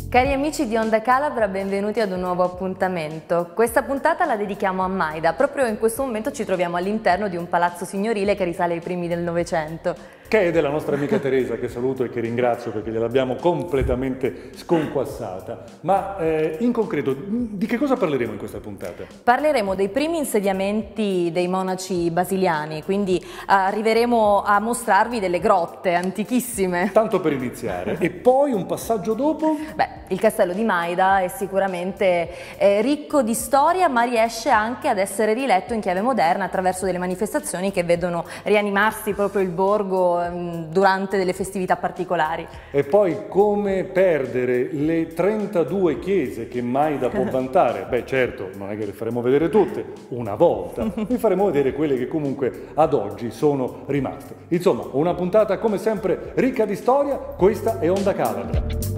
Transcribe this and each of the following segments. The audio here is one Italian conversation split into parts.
Cari amici di Onda Calabra, benvenuti ad un nuovo appuntamento. Questa puntata la dedichiamo a Maida. Proprio in questo momento ci troviamo all'interno di un palazzo signorile che risale ai primi del Novecento. Che è della nostra amica Teresa, che saluto e che ringrazio perché gliel'abbiamo completamente sconquassata. Ma in concreto, di che cosa parleremo in questa puntata? Parleremo dei primi insediamenti dei monaci basiliani, quindi arriveremo a mostrarvi delle grotte antichissime. Tanto per iniziare. E poi un passaggio dopo? Beh, il castello di Maida è sicuramente ricco di storia, ma riesce anche ad essere riletto in chiave moderna attraverso delle manifestazioni che vedono rianimarsi proprio il borgo durante delle festività particolari. E poi come perdere le 32 chiese che Maida può vantare? Beh, certo, non è che le faremo vedere tutte, una volta. Vi faremo vedere quelle che comunque ad oggi sono rimaste. Insomma, una puntata come sempre ricca di storia, questa è Onda Calabra.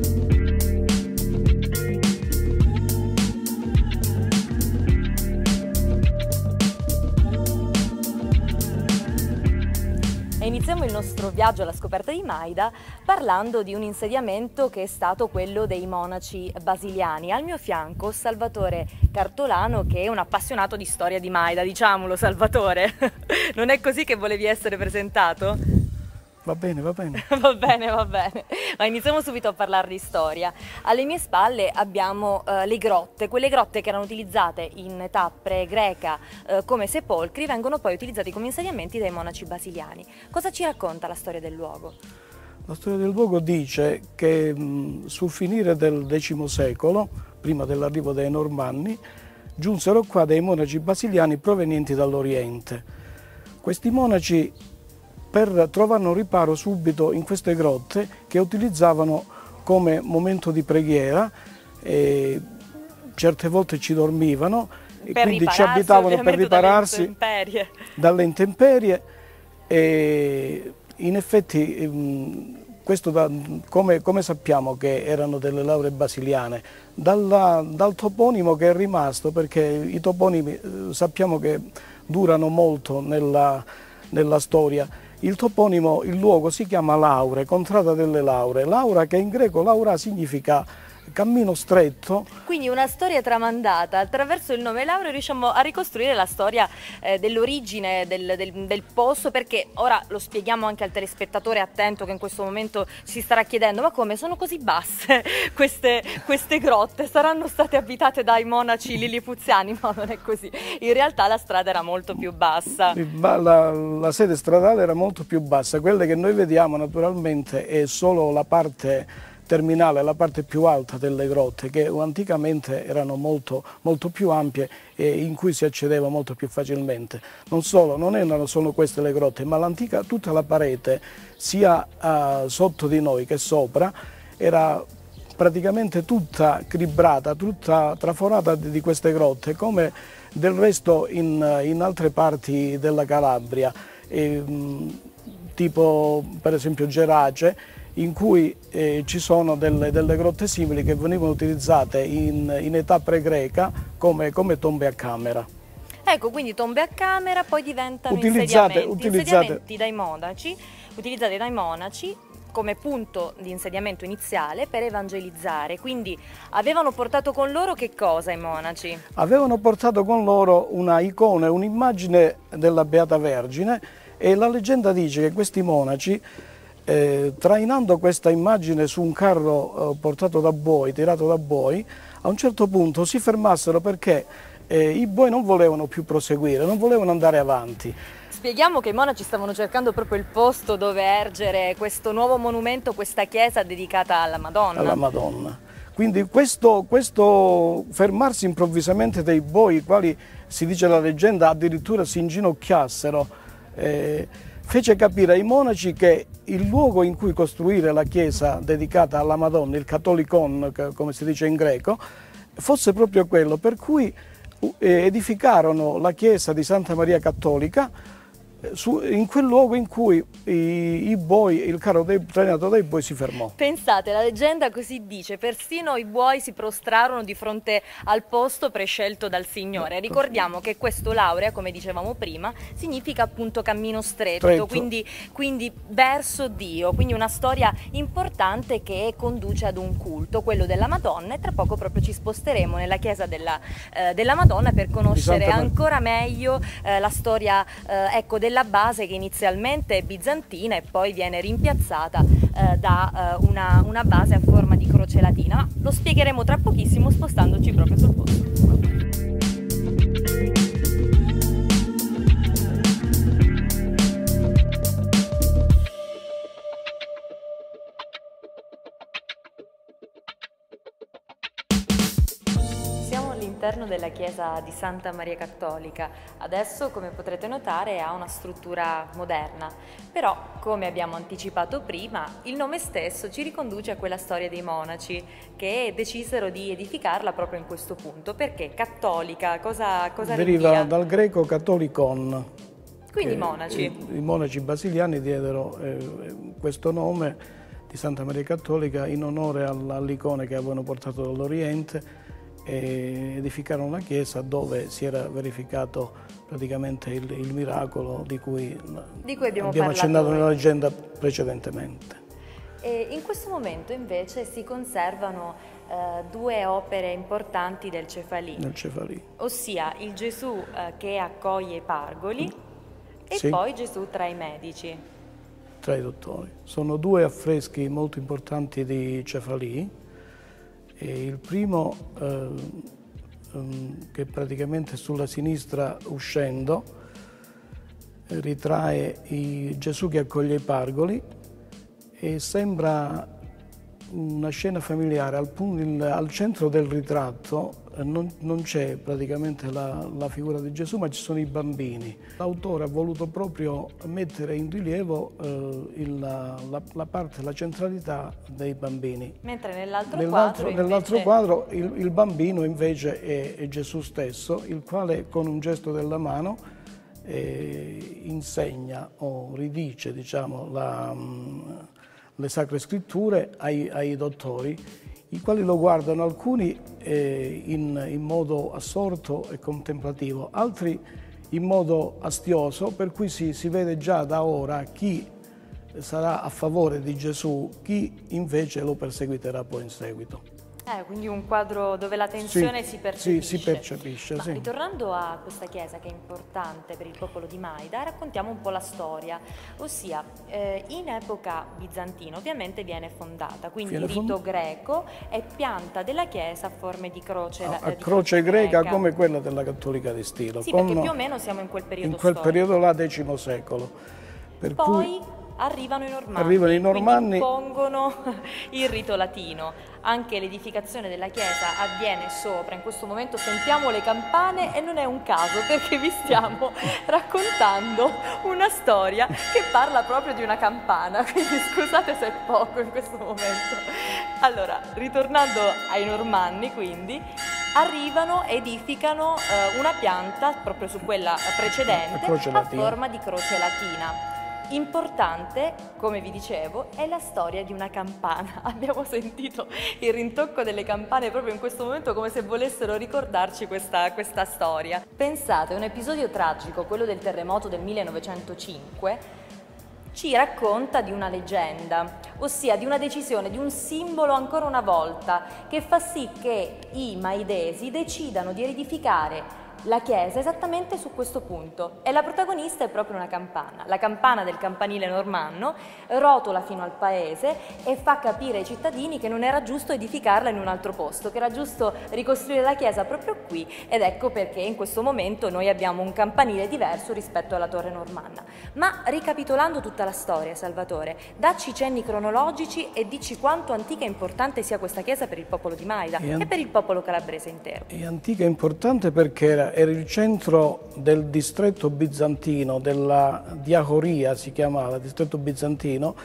E iniziamo il nostro viaggio alla scoperta di Maida parlando di un insediamento che è stato quello dei monaci basiliani. Al mio fianco Salvatore Cartolano, che è un appassionato di storia di Maida, diciamolo Salvatore. Non è così che volevi essere presentato? Va bene, va bene. Va bene, va bene. Ma iniziamo subito a parlare di storia. Alle mie spalle abbiamo le grotte. Quelle grotte che erano utilizzate in età pre-greca come sepolcri vengono poi utilizzati come insediamenti dai monaci basiliani. Cosa ci racconta la storia del luogo? La storia del luogo dice che sul finire del X secolo, prima dell'arrivo dei Normanni, giunsero qua dei monaci basiliani provenienti dall'Oriente. Questi monaci trovano riparo subito in queste grotte che utilizzavano come momento di preghiera, e certe volte ci dormivano e quindi ci abitavano per ripararsi dalle intemperie e in effetti questo come sappiamo che erano delle lauree basiliane? Dal toponimo che è rimasto, perché i toponimi sappiamo che durano molto nella storia. Il toponimo, il luogo si chiama Laure, contrada delle Laure. Laura, che in greco laura significa cammino stretto. Quindi una storia tramandata. Attraverso il nome Laure riusciamo a ricostruire la storia dell'origine del posto, perché ora lo spieghiamo anche al telespettatore attento che in questo momento si starà chiedendo: ma come sono così basse queste grotte? Saranno state abitate dai monaci lilipuziani? No, non è così. In realtà la strada era molto più bassa. La sede stradale era molto più bassa. Quelle che noi vediamo naturalmente è solo la parte terminale, la parte più alta delle grotte, che anticamente erano molto più ampie e in cui si accedeva molto più facilmente. Non erano solo queste le grotte, ma tutta la parete, sia sotto di noi che sopra, era praticamente tutta cribrata, tutta traforata di queste grotte, come del resto in altre parti della Calabria, tipo per esempio Gerace, in cui ci sono delle grotte simili che venivano utilizzate in età pre-greca come tombe a camera. Ecco, quindi tombe a camera poi diventano insediamenti dai monaci, utilizzati dai monaci come punto di insediamento iniziale per evangelizzare. Quindi avevano portato con loro che cosa i monaci? Avevano portato con loro una icona, un'immagine della Beata Vergine, e la leggenda dice che questi monaci, trainando questa immagine su un carro tirato da buoi, a un certo punto si fermassero perché i buoi non volevano più proseguire, non volevano andare avanti. Spieghiamo che i monaci stavano cercando proprio il posto dove ergere questo nuovo monumento, questa chiesa dedicata alla Madonna. Alla Madonna. Quindi questo fermarsi improvvisamente dei buoi, i quali, si dice la leggenda, addirittura si inginocchiassero, fece capire ai monaci che il luogo in cui costruire la chiesa dedicata alla Madonna, il Catholicon, come si dice in greco, fosse proprio quello, per cui edificarono la chiesa di Santa Maria Cattolica in quel luogo in cui il carro trainato dai buoi si fermò. Pensate, la leggenda così dice, persino i buoi si prostrarono di fronte al posto prescelto dal Signore. Ricordiamo che questo laurea, come dicevamo prima, significa appunto cammino stretto, quindi verso Dio, quindi una storia importante che conduce ad un culto, quello della Madonna, e tra poco proprio ci sposteremo nella chiesa della Madonna per conoscere ancora meglio la storia ecco, della base che inizialmente è bizantina e poi viene rimpiazzata da una base a forma di croce latina. Ma lo spiegheremo tra pochissimo spostandoci proprio sul posto. All'interno della chiesa di Santa Maria Cattolica. Adesso, come potrete notare, ha una struttura moderna, però, come abbiamo anticipato prima, il nome stesso ci riconduce a quella storia dei monaci che decisero di edificarla proprio in questo punto. Perché cattolica? Cosa Deriva rinvia? dal greco cattolicon. Quindi monaci. I monaci basiliani diedero questo nome di Santa Maria Cattolica in onore all'icone che avevano portato dall'Oriente, e edificarono una chiesa dove si era verificato praticamente il miracolo di cui abbiamo accennato nella leggenda precedentemente. E in questo momento invece si conservano due opere importanti del Cefalì, ossia il Gesù che accoglie i pargoli e poi Gesù tra i medici. Tra i dottori. Sono due affreschi molto importanti di Cefalì. E il primo, che praticamente sulla sinistra uscendo, ritrae Gesù che accoglie i pargoli e sembra una scena familiare. Al centro del ritratto non c'è praticamente la figura di Gesù, ma ci sono i bambini. L'autore ha voluto proprio mettere in rilievo la centralità dei bambini. Mentre nell'altro quadro il bambino invece è Gesù stesso, il quale con un gesto della mano insegna o ridice, diciamo, le Sacre Scritture ai dottori, i quali lo guardano, alcuni in modo assorto e contemplativo, altri in modo astioso, per cui si vede già da ora chi sarà a favore di Gesù, chi invece lo perseguiterà poi in seguito. Quindi un quadro dove la tensione si percepisce. Sì, si percepisce, Ma ritornando a questa chiesa che è importante per il popolo di Maida, raccontiamo un po' la storia, ossia in epoca bizantina ovviamente viene fondata, quindi il rito greco è pianta della chiesa a forme di croce. A croce greca come quella della Cattolica di Stilo. Sì, perché più o meno siamo in quel periodo storico. In quel periodo là, X secolo. Poi arrivano i Normanni, impongono il rito latino. Anche l'edificazione della chiesa avviene sopra. In questo momento sentiamo le campane e non è un caso, perché vi stiamo raccontando una storia che parla proprio di una campana, quindi scusate se è poco in questo momento. Allora, ritornando ai Normanni, quindi arrivano, edificano una pianta proprio su quella precedente a forma di croce latina. Importante, come vi dicevo, è la storia di una campana. Abbiamo sentito il rintocco delle campane proprio in questo momento, come se volessero ricordarci questa storia. Pensate, un episodio tragico, quello del terremoto del 1905, ci racconta di una leggenda, ossia di una decisione, di un simbolo ancora una volta, che fa sì che i maidesi decidano di riedificare la chiesa esattamente su questo punto, e la protagonista è proprio una campana. La campana del campanile normanno rotola fino al paese e fa capire ai cittadini che non era giusto edificarla in un altro posto, che era giusto ricostruire la chiesa proprio qui, ed ecco perché in questo momento noi abbiamo un campanile diverso rispetto alla torre normanna. Ma ricapitolando tutta la storia, Salvatore, dacci i cenni cronologici e dici quanto antica e importante sia questa chiesa per il popolo di Maida e per il popolo calabrese intero. È antica e importante perché era il centro del distretto bizantino, della Diacoria si chiamava, distretto bizantino,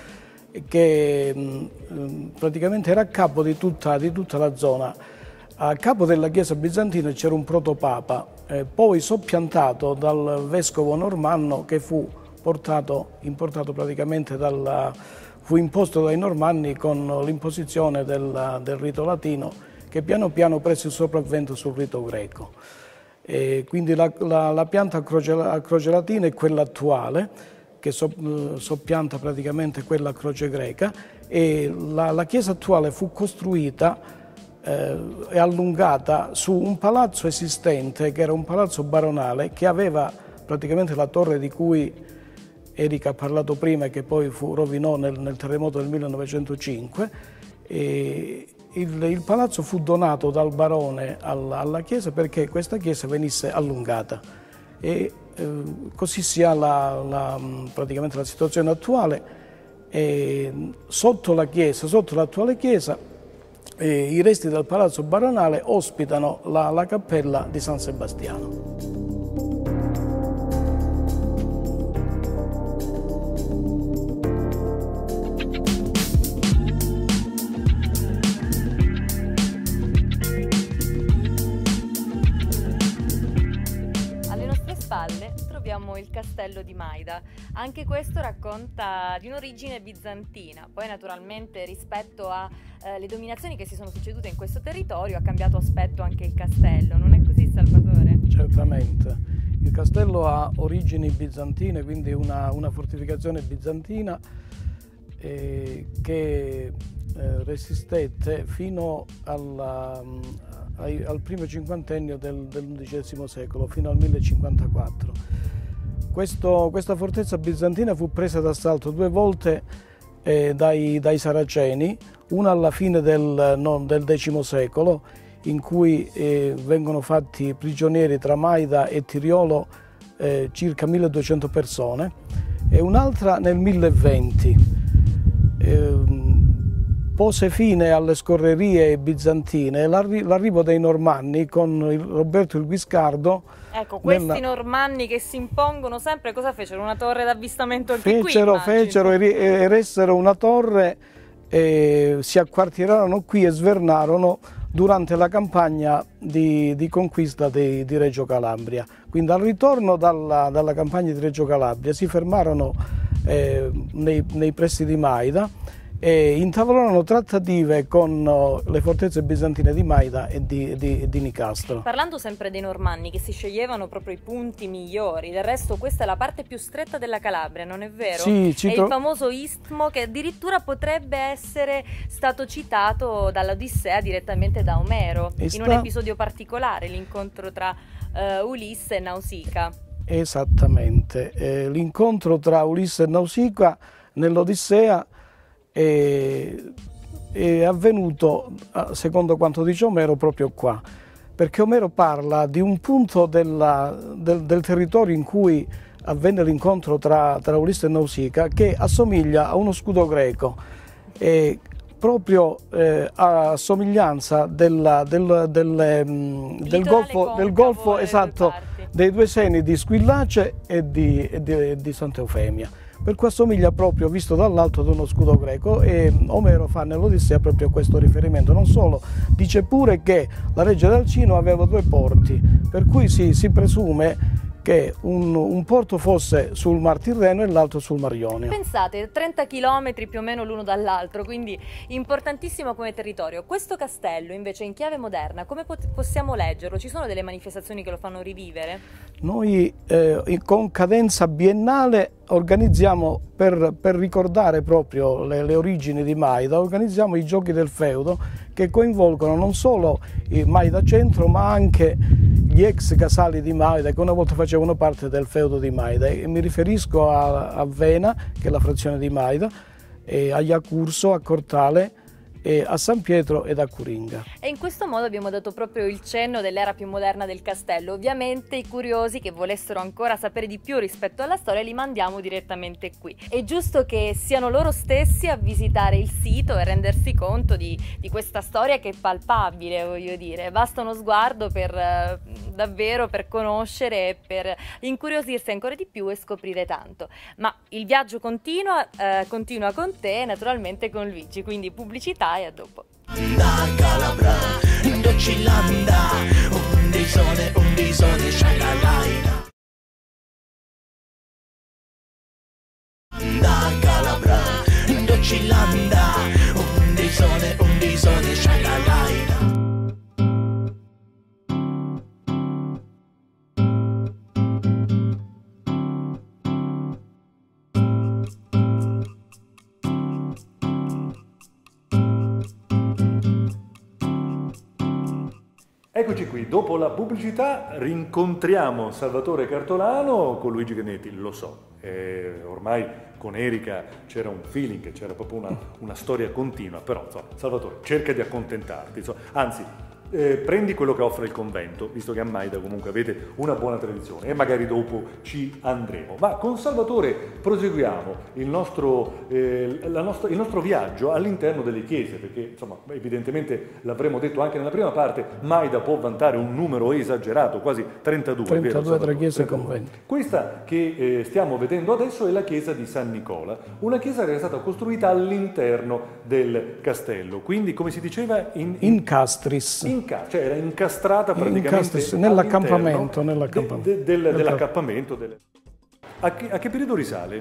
che praticamente era a capo di tutta la zona. A capo della chiesa bizantina c'era un protopapa, poi soppiantato dal vescovo normanno che fu importato praticamente fu imposto dai Normanni con l'imposizione del rito latino, che piano piano prese il sopravvento sul rito greco. Quindi la pianta a croce latina è quella attuale, che soppianta praticamente quella a croce greca, e la chiesa attuale fu costruita e allungata su un palazzo esistente, che era un palazzo baronale, che aveva praticamente la torre di cui Erika ha parlato prima e che poi rovinò nel terremoto del 1905. Il palazzo fu donato dal barone alla chiesa perché questa chiesa venisse allungata, e così si ha praticamente la situazione attuale. Sotto l'attuale chiesa, i resti del palazzo baronale ospitano la cappella di San Sebastiano. Troviamo il castello di Maida. Anche questo racconta di un'origine bizantina, poi naturalmente rispetto alle dominazioni che si sono succedute in questo territorio ha cambiato aspetto anche il castello, non è così, Salvatore? Certamente, il castello ha origini bizantine, quindi una fortificazione bizantina che resistette fino al primo cinquantennio dell'undicesimo secolo, fino al 1054. Questa fortezza bizantina fu presa d'assalto 2 volte dai Saraceni, una alla fine del X secolo, in cui vengono fatti prigionieri tra Maida e Tiriolo circa 1200 persone, e un'altra nel 1020. Pose fine alle scorrerie bizantine l'arrivo dei Normanni con Roberto il Guiscardo. Ecco, questi Normanni che si impongono sempre, cosa fecero? Una torre d'avvistamento anche qui? Fecero, eressero una torre, si acquartierarono qui e svernarono durante la campagna di conquista di Reggio Calabria. Quindi al ritorno dalla campagna di Reggio Calabria si fermarono nei pressi di Maida e intavolarono trattative con le fortezze bizantine di Maida e di Nicastro. Parlando sempre dei Normanni, che si sceglievano proprio i punti migliori, del resto questa è la parte più stretta della Calabria, non è vero? Sì, è il famoso istmo che addirittura potrebbe essere stato citato dall'Odissea direttamente da Omero, in un episodio particolare, l'incontro tra Ulisse e Nausicaa. Esattamente, l'incontro tra Ulisse e Nausicaa nell'Odissea è avvenuto, secondo quanto dice Omero, proprio qua, perché Omero parla di un punto del territorio in cui avvenne l'incontro tra Ulisse e Nausicaa, che assomiglia a uno scudo greco, proprio a somiglianza del golfo esatto, dei 2 seni di Squillace e di Santa Eufemia. Per cui assomiglia proprio, visto dall'alto, ad uno scudo greco, e Omero fa nell'Odissea proprio questo riferimento. Non solo, dice pure che la reggia d'Alcino aveva 2 porti, per cui si presume che un porto fosse sul Mar Tirreno e l'altro sul Mar Ionio. Pensate, 30 chilometri più o meno l'uno dall'altro, quindi importantissimo come territorio. Questo castello invece in chiave moderna, come possiamo leggerlo? Ci sono delle manifestazioni che lo fanno rivivere? Noi con cadenza biennale organizziamo, per ricordare proprio le origini di Maida, organizziamo i giochi del feudo, che coinvolgono non solo il Maida Centro ma anche gli ex casali di Maida, che una volta facevano parte del feudo di Maida, e mi riferisco a Vena, che è la frazione di Maida, a Iacurso, a Cortale, a San Pietro ed a Curinga. E in questo modo abbiamo dato proprio il cenno dell'era più moderna del castello. Ovviamente i curiosi che volessero ancora sapere di più rispetto alla storia li mandiamo direttamente qui. È giusto che siano loro stessi a visitare il sito e rendersi conto di questa storia che è palpabile, voglio dire. Basta uno sguardo davvero per conoscere e per incuriosirsi ancora di più e scoprire tanto. Ma il viaggio continua con te, naturalmente con Luigi, quindi pubblicità e a dopo. Da Calabria, Indocilanda, un disone, da Calabra, Docilanda, un disone, shalalaila. Eccoci qui, dopo la pubblicità rincontriamo Salvatore Cartolano con Luigi Gannetti, lo so, ormai con Erika c'era un feeling, c'era proprio una storia continua, però insomma, Salvatore cerca di accontentarti, insomma, anzi prendi quello che offre il convento, visto che a Maida comunque avete una buona tradizione e magari dopo ci andremo. Ma con Salvatore proseguiamo il nostro viaggio all'interno delle chiese, perché insomma evidentemente l'avremmo detto anche nella prima parte, Maida può vantare un numero esagerato, quasi 32. 32 tra chiese e conventi. Questa che stiamo vedendo adesso è la chiesa di San Nicola, una chiesa che era stata costruita all'interno del castello, quindi come si diceva in castris. Cioè era incastrata praticamente nell'accampamento dell'accampamento. A che periodo risale?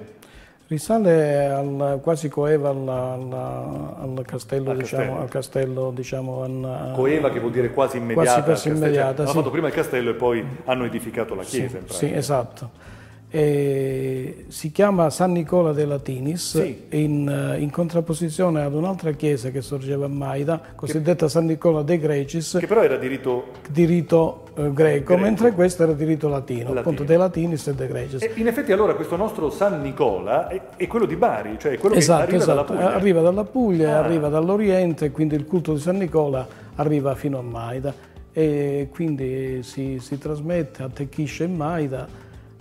Risale quasi coeva al castello, al castello. Coeva, che vuol dire quasi immediata. Quasi immediata, hanno sì. fatto prima il castello e poi hanno edificato la chiesa. Sì, esatto. Si chiama San Nicola de Latinis, sì. in contrapposizione ad un'altra chiesa che sorgeva a Maida, cosiddetta San Nicola de Grecis, che però era di rito greco, mentre questo era di rito latino, appunto de Latinis e de Grecis. E in effetti allora questo nostro San Nicola è quello di Bari, cioè quello che arriva dalla Puglia. Arriva dalla Puglia, arriva dall'Oriente, quindi il culto di San Nicola arriva fino a Maida e quindi si trasmette, attecchisce in Maida.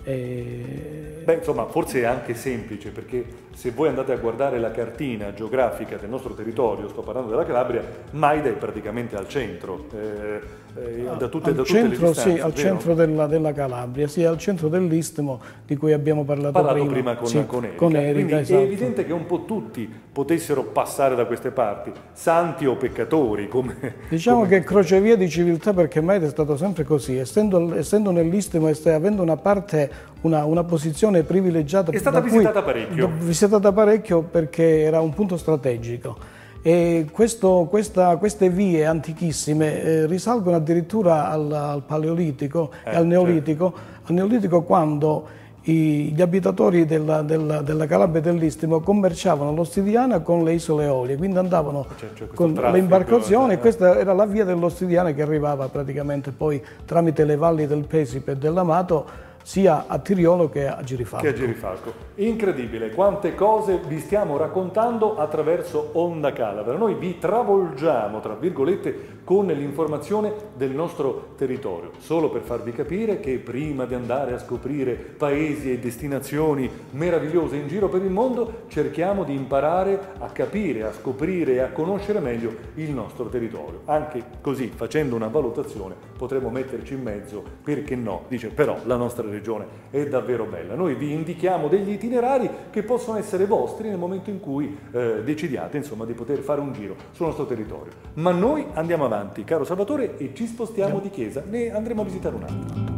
Beh, insomma, forse è anche semplice, perché se voi andate a guardare la cartina geografica del nostro territorio, sto parlando della Calabria, Maida è praticamente al centro, da tutte le distanze. Sì, al centro della Calabria, sì, al centro dell'Istmo di cui abbiamo parlato prima con Erika. Quindi esatto. È evidente che un po' tutti potessero passare da queste parti, santi o peccatori. Diciamo che crocevia di civiltà, perché Maida è stato sempre così, essendo nell'Istmo e avendo una posizione privilegiata. È stata visitata parecchio. Visitata parecchio perché era un punto strategico. E queste vie antichissime risalgono addirittura al Paleolitico e al Neolitico. Certo. Al Neolitico, quando gli abitatori della Calabria e dell'Istmo commerciavano l'ossidiana con le isole Eolie, quindi andavano con le imbarcazioni e questa era la via dell'ossidiana che arrivava praticamente poi tramite le valli del Pesipe e dell'Amato sia a Tiriolo che a Girifalco. Incredibile, quante cose vi stiamo raccontando attraverso Onda Calabra. Noi vi travolgiamo, tra virgolette, con l'informazione del nostro territorio, solo per farvi capire che prima di andare a scoprire paesi e destinazioni meravigliose in giro per il mondo, cerchiamo di imparare a capire, a scoprire e a conoscere meglio il nostro territorio. Anche così, facendo una valutazione, potremo metterci in mezzo, perché no, dice, però la nostra regione è davvero bella. Noi vi indichiamo degli itinerari che possono essere vostri nel momento in cui decidiate, insomma, di poter fare un giro sul nostro territorio. Ma noi andiamo avanti, caro Salvatore, e ci spostiamo di chiesa, ne andremo a visitare un'altra.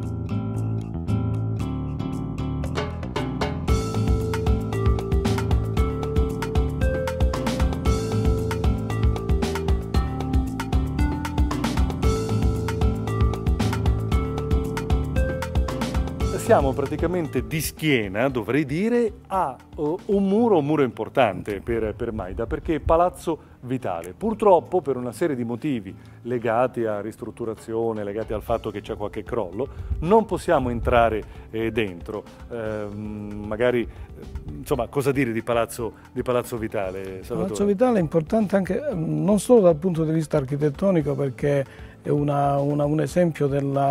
Siamo praticamente di schiena, dovrei dire, a un muro importante per Maida, perché è Palazzo Vitale. Purtroppo, per una serie di motivi legati a ristrutturazione, legati al fatto che c'è qualche crollo, non possiamo entrare dentro. Magari, insomma, cosa dire di Palazzo Vitale, Salvatore? Palazzo Vitale è importante anche non solo dal punto di vista architettonico, perché è un esempio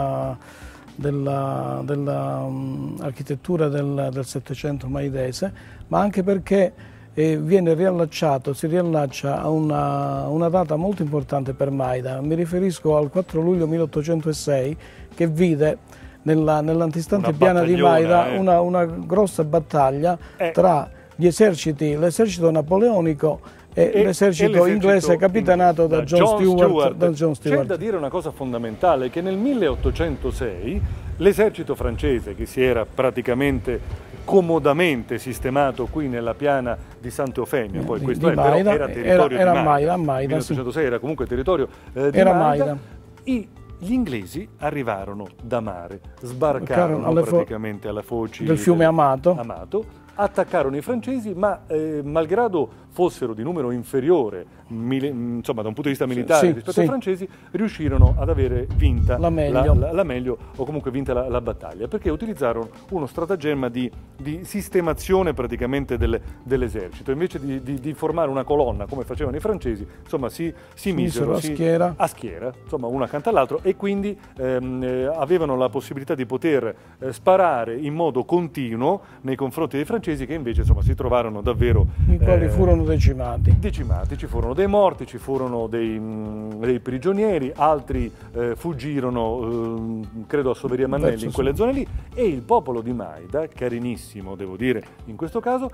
dell'architettura del Settecento maidese, ma anche perché viene si riallaccia a una data molto importante per Maida. Mi riferisco al 4 luglio 1806, che vide nell'antistante piana di Maida una grossa battaglia tra l'esercito napoleonico e l'esercito inglese capitanato da John Stuart. C'è da dire una cosa fondamentale, che nel 1806 l'esercito francese, che si era praticamente comodamente sistemato qui nella piana di Sant'Eufemia, poi questo Maida, però era territorio era di Maida, Maida, 1806 era comunque territorio di era Maida. Maida. Gli inglesi arrivarono da mare, sbarcarono praticamente alla foce del fiume Amato, attaccarono i francesi, ma malgrado fossero di numero inferiore, insomma da un punto di vista militare rispetto ai francesi, riuscirono ad avere vinta la meglio o comunque vinta la battaglia, perché utilizzarono uno stratagemma di sistemazione praticamente dell'esercito. Invece di formare una colonna come facevano i francesi, insomma si misero a schiera, insomma una accanto all'altro, e quindi avevano la possibilità di poter sparare in modo continuo nei confronti dei francesi, che invece insomma si trovarono davvero i quali furono decimati. Ci furono dei morti, ci furono dei prigionieri, altri fuggirono credo a Soveria Mannelli, in quelle zone lì, e il popolo di Maida, carinissimo devo dire in questo caso,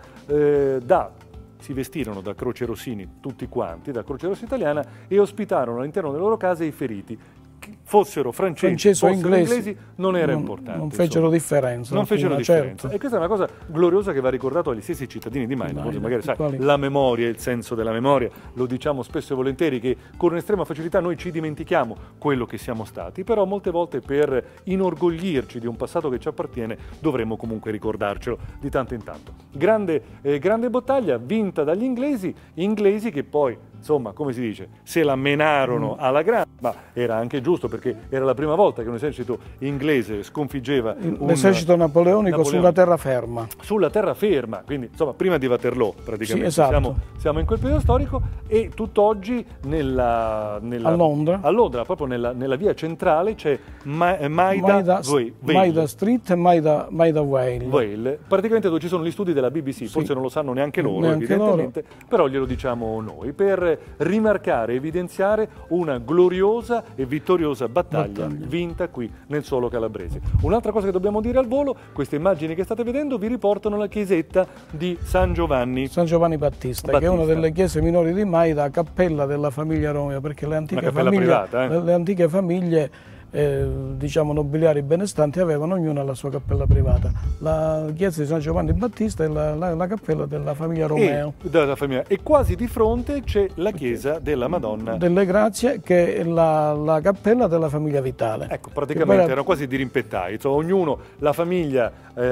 si vestirono da Croce Rossini tutti quanti, da Croce Rossa Italiana, e ospitarono all'interno delle loro case i feriti. Fossero francesi o inglesi non era importante. Non fecero differenza. Non fecero differenza. E questa è una cosa gloriosa che va ricordato agli stessi cittadini di Maida. Magari sai, la memoria, il senso della memoria, lo diciamo spesso e volentieri, che con estrema facilità noi ci dimentichiamo quello che siamo stati, però molte volte per inorgoglirci di un passato che ci appartiene dovremmo comunque ricordarcelo di tanto in tanto. Grande battaglia vinta dagli inglesi che poi, insomma, come si dice, se la menarono alla grande, ma era anche giusto, perché era la prima volta che un esercito inglese sconfiggeva l'esercito napoleonico sulla terraferma. Sulla terraferma, quindi insomma prima di Waterloo praticamente. Sì, esatto. Siamo in quel periodo storico, e tutt'oggi a Londra, proprio nella via centrale, c'è Maida Street e Maida Vale. Praticamente dove ci sono gli studi della BBC, forse non lo sanno neanche loro, evidentemente, però glielo diciamo noi, per rimarcare, evidenziare una gloriosa e vittoriosa battaglia vinta qui nel suolo calabrese. Un'altra cosa che dobbiamo dire al volo: queste immagini che state vedendo vi riportano alla chiesetta di San Giovanni Battista, che è una delle chiese minori di Maida, cappella della famiglia Romeo, perché le antiche famiglie diciamo nobiliari benestanti avevano ognuna la sua cappella privata. La chiesa di San Giovanni Battista è la cappella della famiglia Romeo. E quasi di fronte c'è la chiesa della Madonna delle Grazie, che è la cappella della famiglia Vitale. Ecco, praticamente erano quasi dirimpettai, cioè, ognuno, la famiglia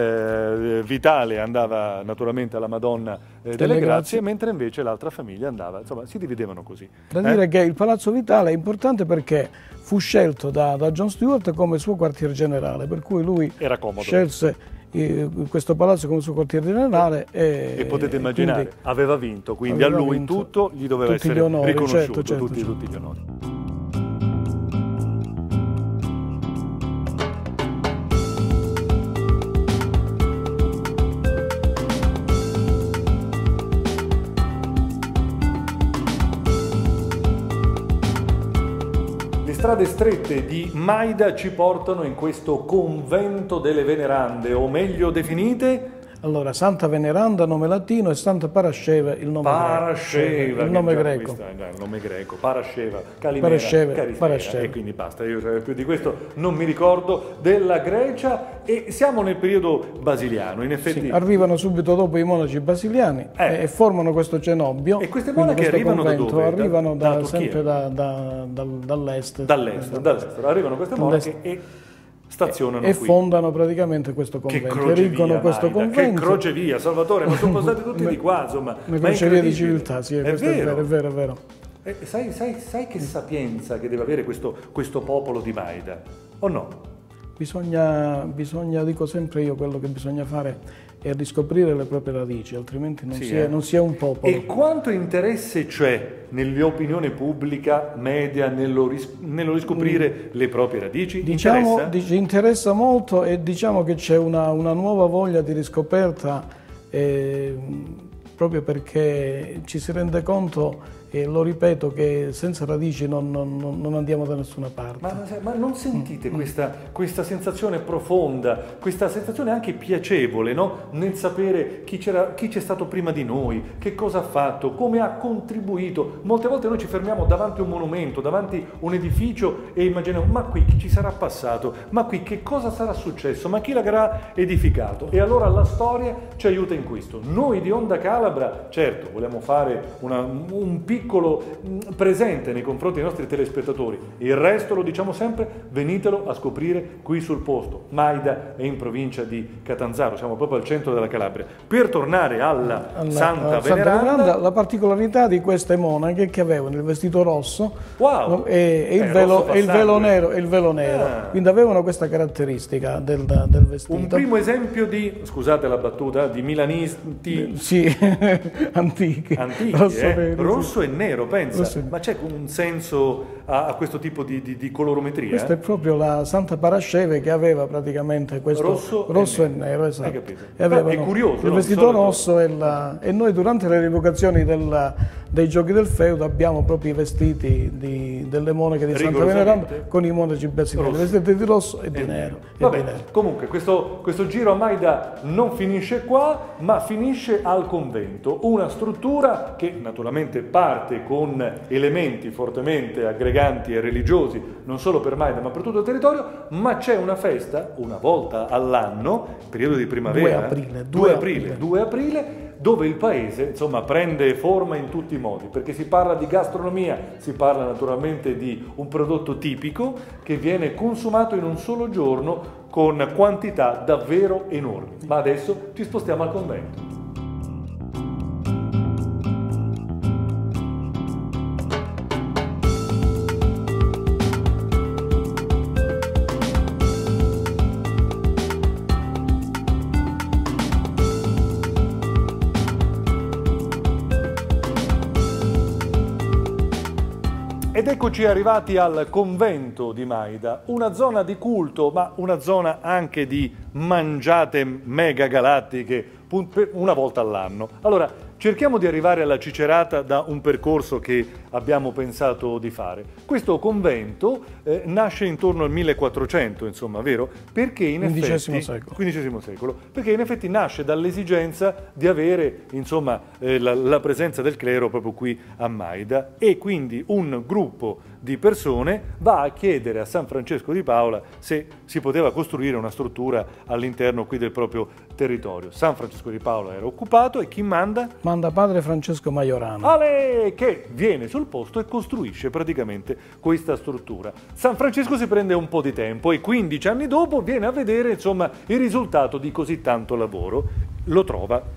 Vitale andava naturalmente alla Madonna delle Grazie, mentre invece l'altra famiglia andava, insomma, si dividevano così. Da dire che il Palazzo Vitale è importante perché fu scelto da John Stuart come suo quartier generale, per cui lui scelse questo palazzo come suo quartier generale, e potete immaginare, aveva vinto, quindi a lui tutto gli doveva essere riconosciuto, tutti gli onori. Le strade strette di Maida ci portano in questo convento delle Venerande, o meglio definite? Allora, Santa Veneranda, nome latino, e Santa Parasceva, il nome greco. Il nome greco, Parasceva, Calimera, Caristera, e quindi basta, io più di questo non mi ricordo della Grecia, e siamo nel periodo basiliano, in effetti. Sì, arrivano subito dopo i monaci basiliani e formano questo cenobio. E queste monache arrivano da dove? Arrivano sempre dall'est. Dall'est, arrivano queste monache e stazionano qui. Fondano praticamente questo convento, erigono questo convento. Che crocevia, Salvatore, ma sono passati tutti di qua, insomma. Una crocevia di civiltà, sì, è vero. Sai che sapienza che deve avere questo popolo di Maida, o no? Bisogna, dico sempre io, quello che bisogna fare è riscoprire le proprie radici, altrimenti non si è un popolo. E quanto interesse c'è nell'opinione pubblica, media, nello riscoprire le proprie radici? Interessa molto, e diciamo che c'è una nuova voglia di riscoperta, proprio perché ci si rende conto e lo ripeto che senza radici non andiamo da nessuna parte. Ma non sentite questa sensazione profonda, questa sensazione anche piacevole, no? Nel sapere chi c'è stato prima di noi, che cosa ha fatto, come ha contribuito. Molte volte noi ci fermiamo davanti a un monumento, davanti a un edificio e immaginiamo, ma qui chi ci sarà passato, ma qui che cosa sarà successo, ma chi l'avrà edificato? E allora la storia ci aiuta in questo. Noi di Onda Calabra, certo, vogliamo fare un piccolo presente nei confronti dei nostri telespettatori, il resto lo diciamo sempre, venitelo a scoprire qui sul posto. Maida è in provincia di Catanzaro, siamo proprio al centro della Calabria. Per tornare alla Santa Veneranda, la particolarità di queste monache è che avevano il vestito rosso, wow, e il velo nero, quindi avevano questa caratteristica del vestito. Un primo esempio di, scusate la battuta, di milanisti antichi, rosso e nero, pensa, ma c'è un senso a questo tipo di colorometria? Questa è proprio la Santa Parasceve che aveva praticamente questo rosso e nero, esatto. Hai capito? E avevano è curioso, il vestito rosso e noi durante le rievocazioni dei giochi del feudo abbiamo proprio i vestiti delle monache di Santa Veneranda con i monaci brasiliani, vestiti di rosso e di nero. Vabbè, comunque questo giro a Maida non finisce qua, ma finisce al convento, una struttura che naturalmente parte con elementi fortemente aggreganti e religiosi, non solo per Maida ma per tutto il territorio, ma c'è una festa una volta all'anno, periodo di primavera, 2 aprile, dove il paese, insomma, prende forma in tutti i modi, perché si parla di gastronomia, si parla naturalmente di un prodotto tipico che viene consumato in un solo giorno con quantità davvero enormi. Ma adesso ci spostiamo al convento. Ed eccoci arrivati al convento di Maida, una zona di culto, ma una zona anche di mangiate mega galattiche una volta all'anno. Allora, cerchiamo di arrivare alla Cicerata da un percorso che abbiamo pensato di fare. Questo convento nasce intorno al 1400, insomma, vero? Perché in effetti, XV secolo, perché in effetti nasce dall'esigenza di avere, insomma, la presenza del clero proprio qui a Maida, e quindi un gruppo di persone va a chiedere a San Francesco di Paola se si poteva costruire una struttura all'interno qui del proprio territorio. San Francesco di Paola era occupato e chi manda? Manda padre Francesco Majorano. Che viene sul posto e costruisce praticamente questa struttura. San Francesco si prende un po' di tempo e 15 anni dopo viene a vedere, insomma, il risultato di così tanto lavoro. Lo trova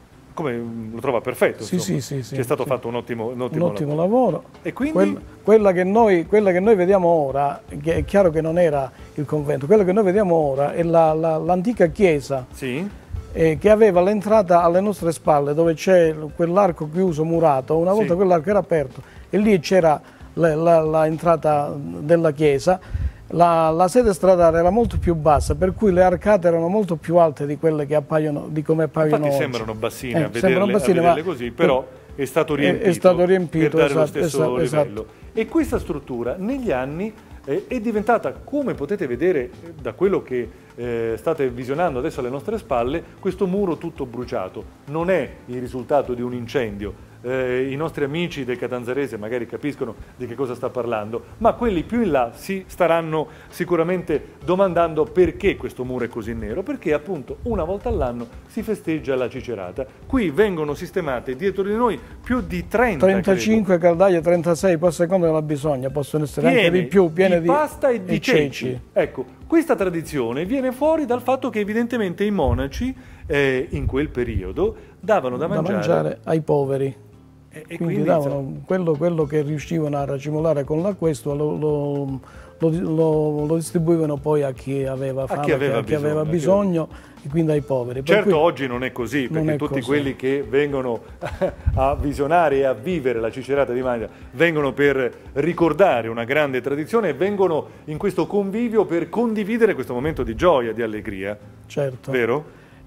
perfetto. Sì. C'è stato fatto un ottimo lavoro. E quindi quella che noi vediamo ora, che è chiaro che non era il convento, quella che noi vediamo ora è l'antica chiesa. Sì. Che aveva l'entrata alle nostre spalle, dove c'è quell'arco chiuso murato. Una volta quell'arco era aperto e lì c'era l'entrata della chiesa. La sede stradale era molto più bassa, per cui le arcate erano molto più alte di quelle che appaiono, di come appaiono Infatti oggi. sembrano bassine a vederle così, però è stato riempito per dare lo stesso livello. E questa struttura negli anni è diventata, come potete vedere da quello che state visionando adesso alle nostre spalle, questo muro tutto bruciato. Non è il risultato di un incendio. I nostri amici del Catanzarese magari capiscono di che cosa sta parlando, ma quelli più in là si staranno sicuramente domandando perché questo muro è così nero, perché appunto una volta all'anno si festeggia la Cicerata. Qui vengono sistemate dietro di noi più di 35 caldaie, 36, poi a seconda della bisogna, possono essere anche di più, piene di pasta e di ceci. Ecco, questa tradizione viene fuori dal fatto che evidentemente i monaci in quel periodo davano da mangiare ai poveri. E quindi davano quello che riuscivano a racimolare con l'acquisto, lo distribuivano poi a chi aveva fame, a chi aveva bisogno, e quindi ai poveri. Certo, oggi non è così, perché tutti quelli che vengono a visionare e a vivere la Cicerata di Maida vengono per ricordare una grande tradizione e vengono in questo convivio per condividere questo momento di gioia, di allegria. Certo. Vero?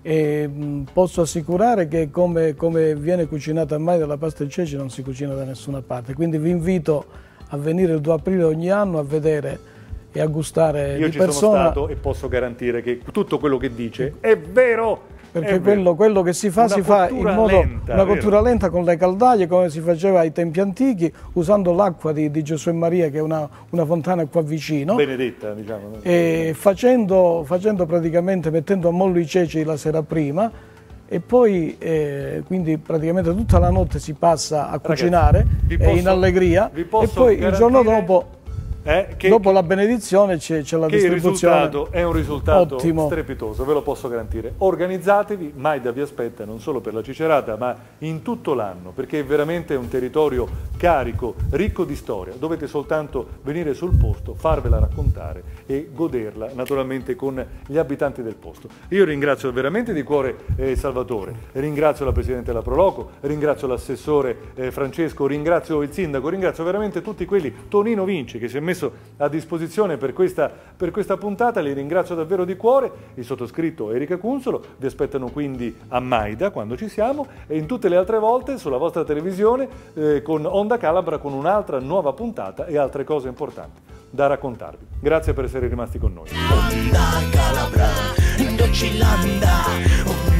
E posso assicurare che come viene cucinata a Maida la pasta e ceci non si cucina da nessuna parte, quindi vi invito a venire il 2 aprile ogni anno a vedere e a gustare Io di ci persona. sono stato e posso garantire che tutto quello che dice è vero. Perché quello che si fa in modo una cottura lenta con le caldaie, come si faceva ai tempi antichi, usando l'acqua di Gesù e Maria, che è una fontana qua vicino. Benedetta, diciamo. E facendo praticamente, mettendo a mollo i ceci la sera prima, e poi quindi praticamente tutta la notte si passa a cucinare in allegria, e poi il giorno dopo, dopo la benedizione c'è la distribuzione. Il risultato è un risultato ottimo, strepitoso, ve lo posso garantire. Organizzatevi, Maida vi aspetta non solo per la Cicerata ma in tutto l'anno, perché è veramente un territorio carico, ricco di storia. Dovete soltanto venire sul posto, farvela raccontare e goderla naturalmente con gli abitanti del posto. Io ringrazio veramente di cuore Salvatore, ringrazio la Presidente della Proloco, ringrazio l'assessore Francesco, ringrazio il Sindaco, ringrazio veramente tutti quelli, Tonino Vinci che si è messo a disposizione per questa puntata, li ringrazio davvero di cuore, il sottoscritto Erika Cunzolo, vi aspettano quindi a Maida quando ci siamo e in tutte le altre volte sulla vostra televisione con Onda Calabra con un'altra nuova puntata e altre cose importanti da raccontarvi. Grazie per essere rimasti con noi. Onda Calabra, Indocilanda,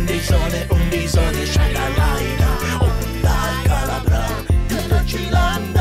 un bisone, shalalaina. Onda Calabra, Indocilanda.